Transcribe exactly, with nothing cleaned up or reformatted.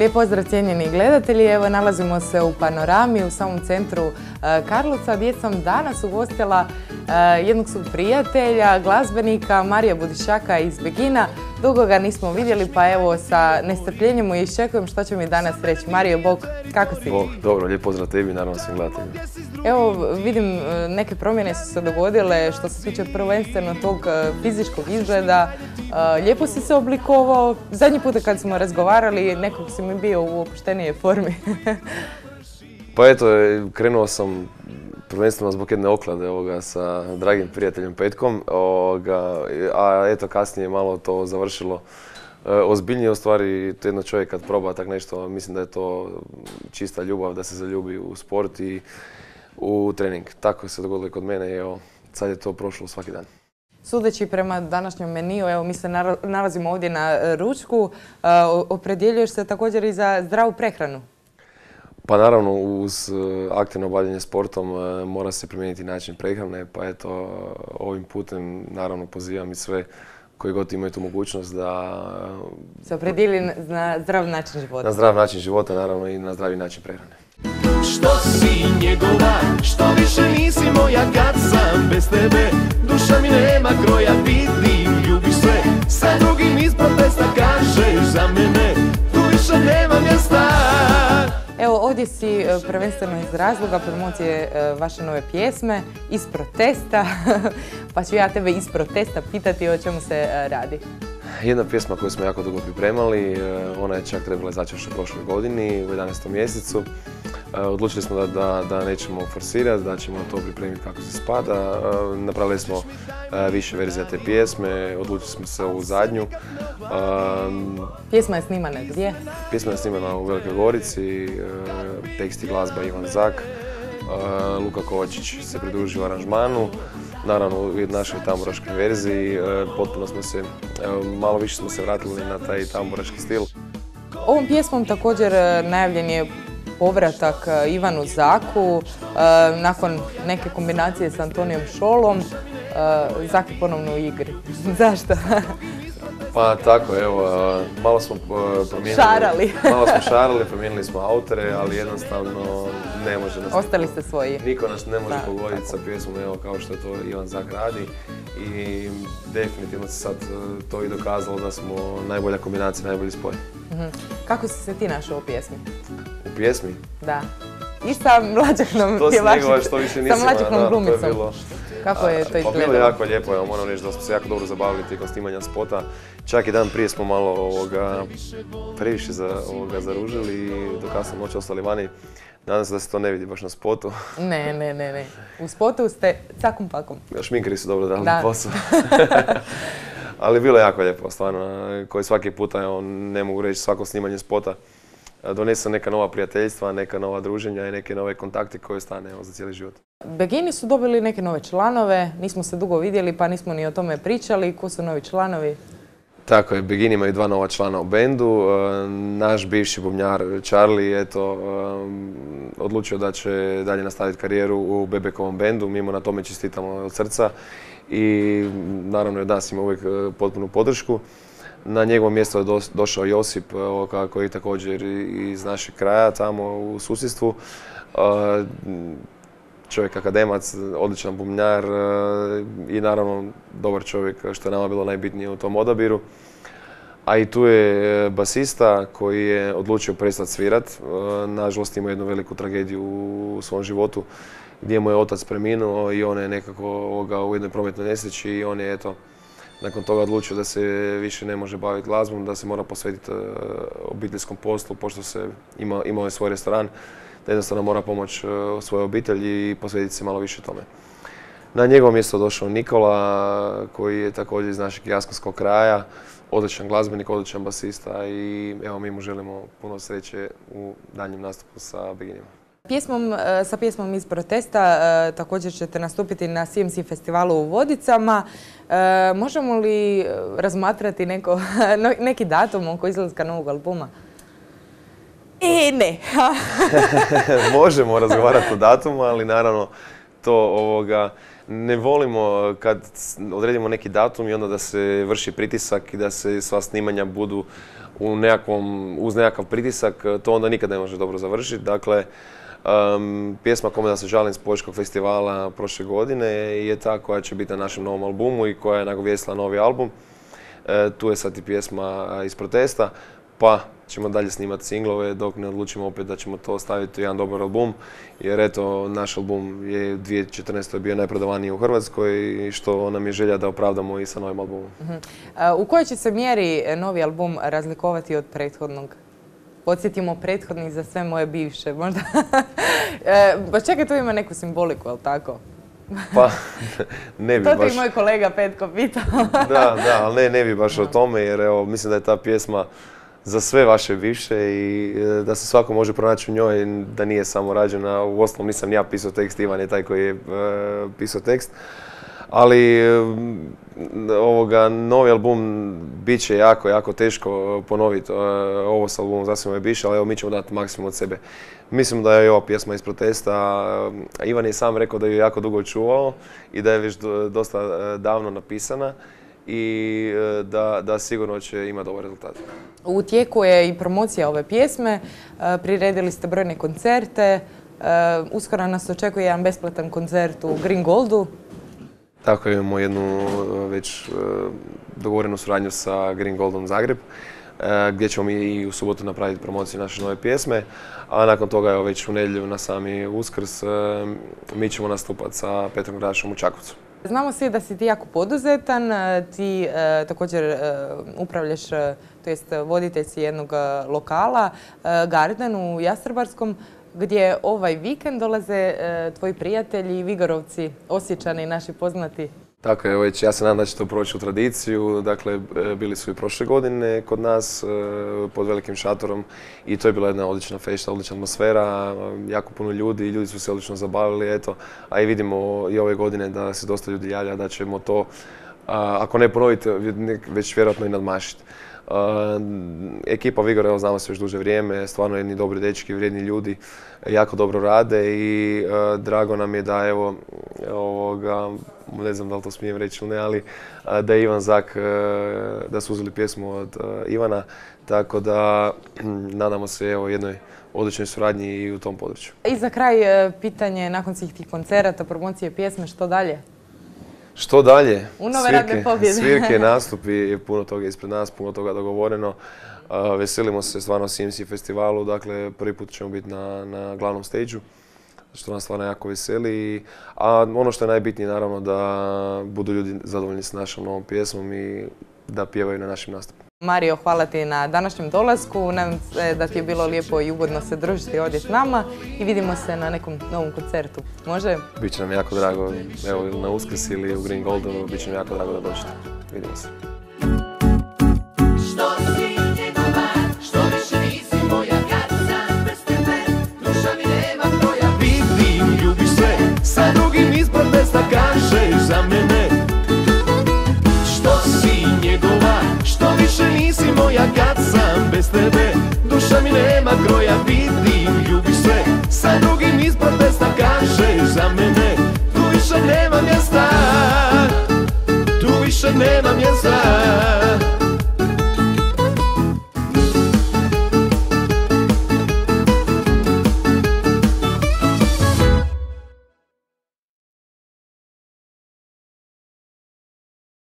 Lijep pozdrav cijenjeni gledatelji, evo nalazimo se u Panorami u samom centru Karlovca gdje sam danas ugostila jednog svog prijatelja, glazbenika Marija Budišaka iz Begina. Dugo ga nismo vidjeli pa evo sa nestrpljenjem mu iščekujem što će mi danas reći. Mario, bok, kako si? Bok, dobro, lijep pozdrav tebi i naravno svim gledateljima. Evo vidim neke promjene su se dogodile što se tiče prvenstveno tog fizičkog izgleda. Lijepo si se oblikovao. Zadnji puta kad smo razgovarali nekog si mi bio u opuštenijoj formi. Pa eto, krenuo sam prvenstveno zbog jedne oklade ovoga, sa dragim prijateljem Petkom, ovoga, a eto kasnije malo to završilo e, ozbiljnije. U stvari, to jedno čovjek kad proba tak nešto, mislim da je to čista ljubav, da se zaljubi u sport i u trening. Tako se dogodilo i kod mene i evo, sad je to prošlo svaki dan. Sudeći prema današnjem meniju, evo mi se nalazimo ovdje na ručku, opredjeljuješ se također i za zdravu prehranu. Pa naravno, uz aktivno bavljenje sportom mora se primijeniti način prehrane, pa eto, ovim putem naravno pozivam i sve koji god imaju tu mogućnost da se opredijeli na zdrav način života. Na zdrav način života, naravno, i na zdravi način prehrane. Što si njegova, što više nisi moja kad sam bez tebe. Duša mi nema kroja, vidim, ljubiš sve, sa drugim iz protesta kažeš za mene, tu više nema mjesta. Evo, ovdje si prvenstveno iz razloga promocije vaše nove pjesme, iz protesta, pa ću ja tebe iz protesta pitati o čemu se radi. Jedna pjesma koju smo jako dugo pripremali, ona je čak trebala izaći još u prošloj godini, u jedanaestom mjesecu. Odlučili smo da, da, da nećemo forsirati, da ćemo to pripremiti kako se spada. Napravili smo više verzija te pjesme, odlučili smo se ovu zadnju. Pjesma je snimana gdje? Pjesma je snimana u Velikoj Gorici, tekst i glazba Ivan Zak. Luka Kovačić se pridružio aranžmanu. Naravno u našoj tamburaškoj verziji, potpuno smo se, malo više smo se vratili na taj tamburaški stil. Ovom pjesmom također najavljen je povratak Ivanu Zaku, nakon neke kombinacije s Antonijom Šolom. Zak je ponovno u igri. Zašto? Pa tako, evo, malo smo promijenili... Šarali. Malo smo šarali, promijenili smo autore, ali jednostavno ne može nas... Ostali ste svoji. Niko nas ne može pogoditi sa pjesmom, evo, kao što to Ivan Zak radi. I definitivno se sad to i dokazalo da smo najbolja kombinacija, najbolji spoj. Kako si se ti našao u pjesmi? U pjesmi? Da. I sa mlađahnom pjevačicom, sa mlađahnom glumicom. Kako je to izgledalo? Pa bilo je jako lijepo, evo, moram reći da smo se jako dobro zabavili tijekom snimanja spota. Čak i dan prije smo malo ovoga, previše za, ovoga, zaružili i do kasne noći ostali vani. Nadam se da se to ne vidi baš na spotu. Ne, ne, ne, ne. U spotu ste cakom pakom. Šminkeri su dobro dali posao. Ali bilo je jako lijepo, stvarno, koji svaki puta, evo, ne mogu reći, svako snimanje spota donese neka nova prijateljstva, neka nova druženja i neke nove kontakte koje stane, evo, za cijeli život. Begini su dobili neke nove članove, nismo se dugo vidjeli pa nismo ni o tome pričali. Ko su novi članovi? Tako je, Begini imaju dva nova člana u bendu. Naš bivši bubnjar Charlie, eto, odlučio da će dalje nastaviti karijeru u Bebekovom bendu. Mi mu na tome čestitamo od srca i naravno je nas ima uvijek potpunu podršku. Na njegovo mjesto je došao Josip, koji je također iz našeg kraja, tamo u susjedstvu. Čovjek akademac, odličan bubnjar i naravno dobar čovjek, što je nama bilo najbitnije u tom odabiru. A i tu je basista koji je odlučio prestati svirat. Nažalost ima jednu veliku tragediju u svom životu gdje mu je otac preminuo i on je nekako u jednoj prometnoj nesreći i on je eto nakon toga odlučio da se više ne može baviti glazbom, da se mora posvetiti obiteljskom poslu pošto se ima, imao je svoj restoran, da jednostavno mora pomoći svojoj obitelji i posvetiti se malo više tome. Na njegovo mjesto došao Nikola koji je također iz našeg jaskonskog kraja, odličan glazbenik, odličan basista i evo mi mu želimo puno sreće u daljnjem nastupu sa Beginima. Pjesmom, sa pjesmom iz protesta također ćete nastupiti na C M C festivalu u Vodicama. Možemo li razmatrati neko, neki datum oko izlaska novog albuma? E, ne. Možemo razgovarati o datumu, ali naravno to ovoga, Ne volimo kad odredimo neki datum i onda da se vrši pritisak i da se sva snimanja budu u nekakvom, uz nekakav pritisak, to onda nikad ne može dobro završiti. Dakle, um, pjesma Kome da se žalim s Požeškog festivala prošle godine je ta koja će biti na našem novom albumu i koja je nagovijestila novi album. E, tu je sad i pjesma iz protesta, pa ćemo dalje snimati singlove dok ne odlučimo opet da ćemo to staviti u jedan dobar album. Jer eto, naš album je u dvije tisuće četrnaestoj bio najprodavaniji u Hrvatskoj i što nam je želja da opravdamo i sa novim albumom. Uh-huh. uh, u kojoj će se mjeri novi album razlikovati od prethodnog? Podsjetimo prethodni za sve moje bivše, možda. Pa čekaj, tu ima neku simboliku, ali tako? Pa, ne bi baš... To ti moj kolega Petko pitao. Da, da, ali ne, ne bi baš o tome, jer evo, mislim da je ta pjesma za sve vaše bivše i da se svako može pronaći u njoj, da nije samo rađena. Uostalom nisam ni ja pisao tekst, Ivan je taj koji je uh, pisao tekst. Ali ovoga, novi album bit će jako, jako teško ponoviti uh, ovo s albumom za sve moje bivše, ali evo mi ćemo dati maksimum od sebe. Mislim da je ova pjesma iz protesta, uh, Ivan je sam rekao da ju je jako dugo čuvao i da je već do, dosta uh, davno napisana i uh, da, da sigurno će imati dobar rezultat. U tijeku je i promocija ove pjesme, uh, priredili ste brojne koncerte, uh, uskoro nas očekuje jedan besplatan koncert u Green Goldu. Tako imamo jednu već dogovorenu suradnju sa Green Goldom Zagreb, gdje ćemo mi i u subotu napraviti promociju naše nove pjesme, a nakon toga evo, već u nedjelju na sami Uskrs mi ćemo nastupati sa Petrom Grašom u Čakovcu. Znamo svi da si ti jako poduzetan, ti e, također e, upravljaš, to jest voditelj si jednog lokala, e, Garden u Jastrebarskom, gdje ovaj vikend dolaze e, tvoji prijatelji i Vigorovci, Osječani, naši poznati. Tako je, već ja se nadam da će to proći u tradiciju. Dakle, bili su i prošle godine kod nas e, pod velikim šatorom i to je bila jedna odlična fešta, odlična atmosfera, jako puno ljudi, ljudi su se odlično zabavili, eto, a i vidimo i ove godine da se dosta ljudi javlja da ćemo to, a, ako ne ponoviti, već vjerojatno i nadmašiti. Uh, ekipa Vigor, evo, znamo se još duže vrijeme, stvarno jedni dobri dečki, vrijedni ljudi, jako dobro rade i uh, drago nam je da evo, ovoga, ne znam da li to smijem reći ili ne, ali uh, da je Ivan Zak, uh, da su uzeli pjesmu od uh, Ivana, tako da nadamo se evo jednoj odličnoj suradnji i u tom području. I za kraj uh, pitanje, nakon svih tih koncerata, promocije pjesme, što dalje? Što dalje? U nove radne pobjede. Svirke, nastupi, puno toga ispred nas, puno toga dogovoreno. Uh, veselimo se stvarno C M C festivalu, dakle prvi put ćemo biti na, na glavnom stage-u, što nas stvarno jako veseli. A ono što je najbitnije naravno da budu ljudi zadovoljni s našom novom pjesmom i da pjevaju na našim nastupima. Mario, hvala ti na današnjem dolasku. Nadam se da ti je bilo lijepo i ugodno se družiti ovdje s nama i vidimo se na nekom novom koncertu. Može? Biće nam jako drago, evo ili na Uskrs ili u Green Goldu, biće nam jako drago da dođete. Vidimo se.